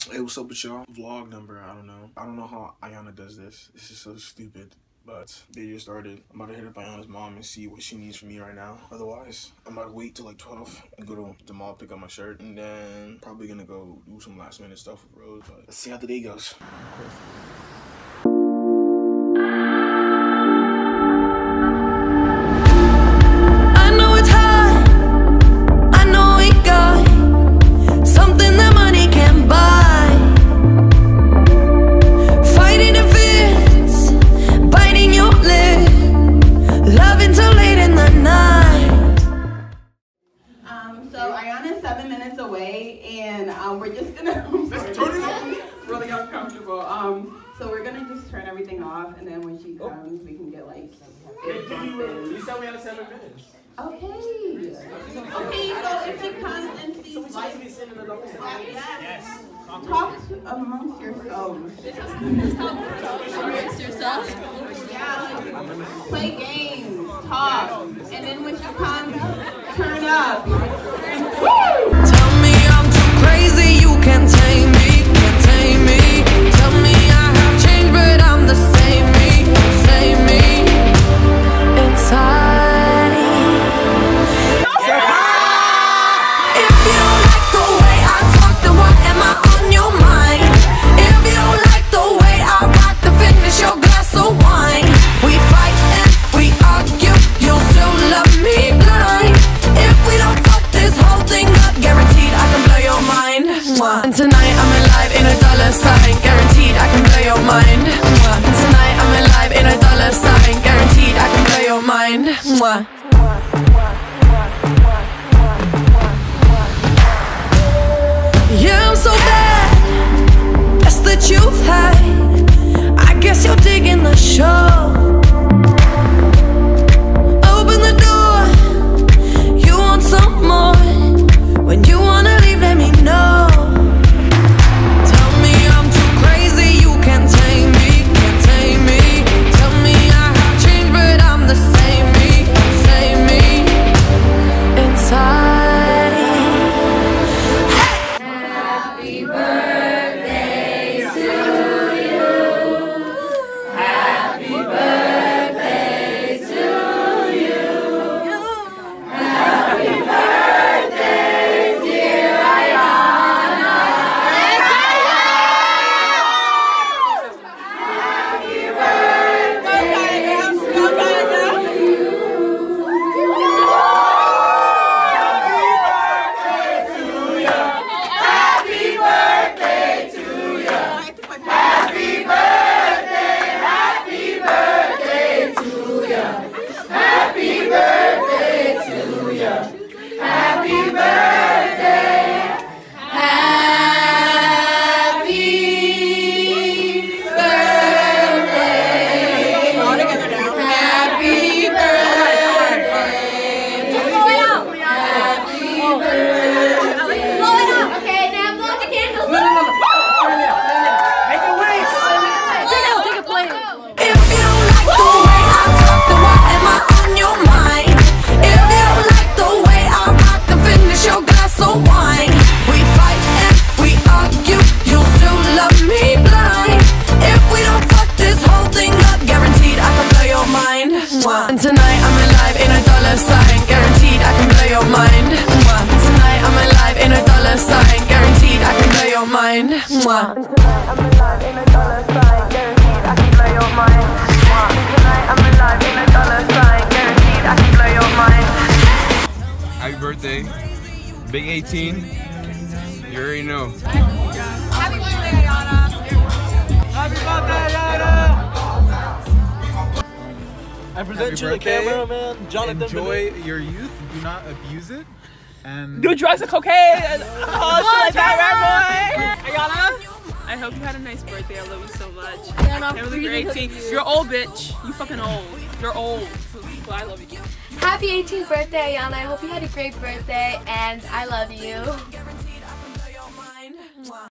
Hey, what's up with y'all? Vlog number, I don't know how Ayana does this. This is so stupid. But they just started. I'm about to hit up Ayana's mom and see what she needs from me right now. Otherwise, I'm about to wait till like 12 and go to the mall, pick up my shirt, and then probably gonna go do some last minute stuff with Rose. But let's see how the day goes. So Ayana's 7 minutes away, and we're just gonna. Really uncomfortable. So we're gonna just turn everything off, and then when she comes, we can get like. You said we had 7 minutes. Okay. Okay. So if she comes and sees like, yes. Talk amongst yourselves. Amongst yourselves? Yeah. Play games. Talk, and then when she comes, turn up. Tell me I'm too crazy, you can't tame me, can't tame me. Tell me I have changed, but I'm the same me, inside. If you don't like the way I talk, then why am I on your mind? If you don't like the way I rock, then finish your glass of wine. We fight and we argue, you'll still love me blind. If we don't fuck this whole thing up, guaranteed I can blow your mind. And tonight I'm alive in a dollar sign, guaranteed I can blow your mind. And tonight I'm alive in a dollar sign, guaranteed I can blow your mind. Yeah, I'm so bad, best that you've had. I guess you're digging the show. Open the door, you want some more. When you wanna leave, let me know. Tell me I'm too crazy, you can't tame me, can't tame me. Tell me I have changed, but I'm the same me, inside. Happy birthday to you. Happy birthday to you. Happy birthday, dear Ayana. Happy birthday And tonight I'm alive in a dollar sign, guaranteed I can blow your mind. Tonight I'm alive in a dollar sign, guaranteed I can blow your mind. Tonight I'm alive in a dollar sign, guaranteed I can blow your mind. Tonight I'm alive in a dollar sign, guaranteed I can blow your mind. Happy birthday, Big 18. You already know. Happy birthday, Ayana. Happy birthday, Ayana! I present you the cameraman, Jonathan. Enjoy your youth. Do not abuse it. And Do drugs and cocaine and shit like that, right, boy? Ayana, I hope you had a nice birthday. I love you so much. Yeah, I can't believe you're 18. You're old, bitch. You fucking old. You're old. But I love you. Happy 18th birthday, Ayana. I hope you had a great birthday, and I love you.